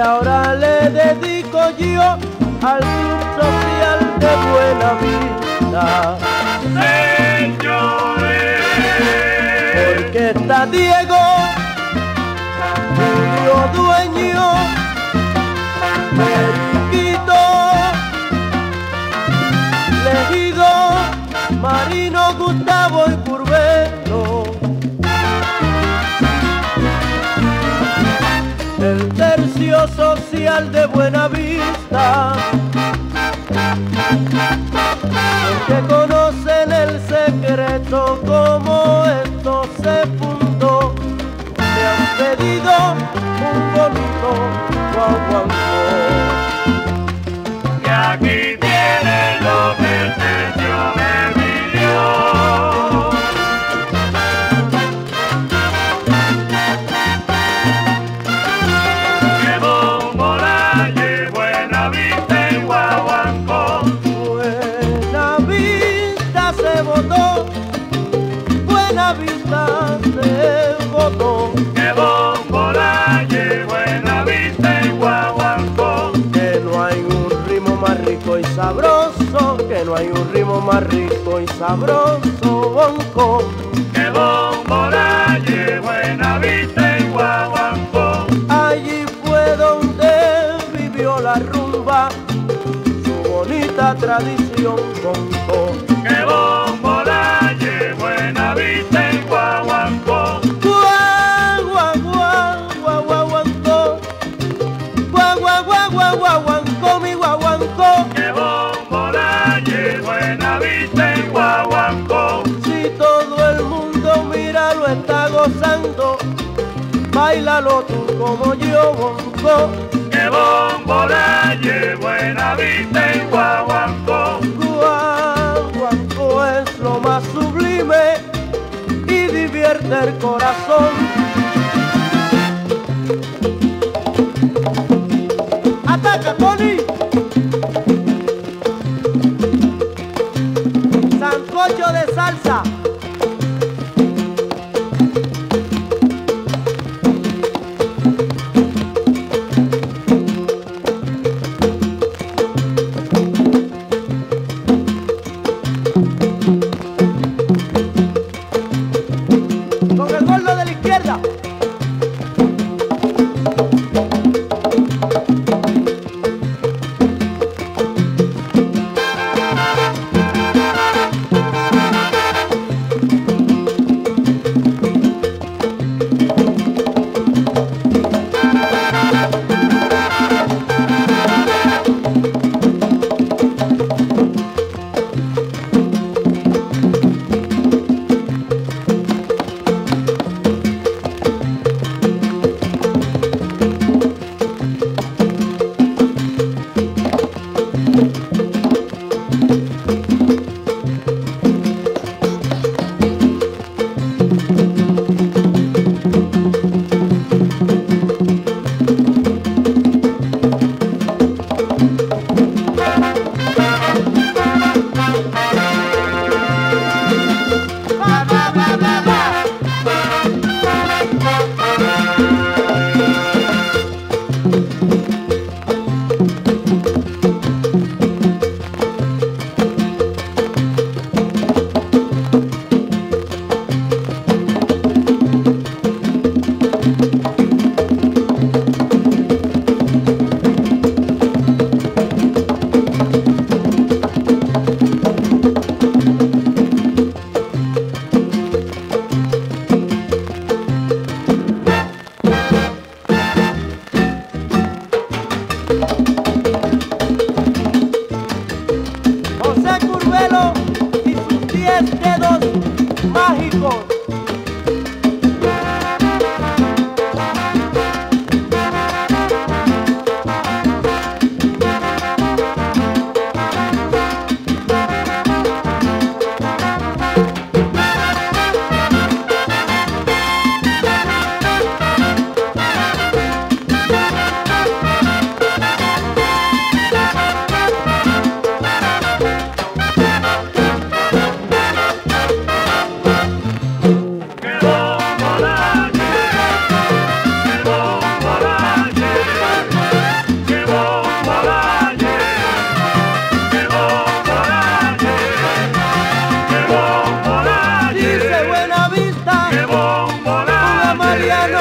ahora le dedico yo al Club Social de Buena Vista. Señores, Porque está Diego, Julio Dueño, Periquito, Legido, Marino, Gustavo y Curvelo. El tercio social de Buena Vista, los que conocen el secreto como esto se fundó, me han pedido un bonito guaguancó. y aquí tiene lo que el tercio me pidió. Que Bombolaye, Buena Vista y Guaguancó. Buena Vista se votó, Buena Vista se votó. Que Bombolaye, Buena Vista y Guaguancó. Que no hay un ritmo más rico y sabroso, que no hay un ritmo más rico y sabroso, bonco. Que Bombolaye, Buena Vista y Guaguancó. Allí fue donde vivió la rumba, su bonita tradición contó. Que Bombolaye, Buena Vista y Guaguancó. Guaguancó, guaguancó, mi guaguancó. Que Bombolaye, Buena Vista y Guaguancó. Si todo el mundo mira lo está gozando, báilalo tú como yo, bonco. Que Bombolaye, Buena Vista y Guaguancó. Guaguancó es lo más sublime y divierte el corazón. ¡Ataca, Tony! Sancocho de salsa. Con el gordo de la izquierda. italiano.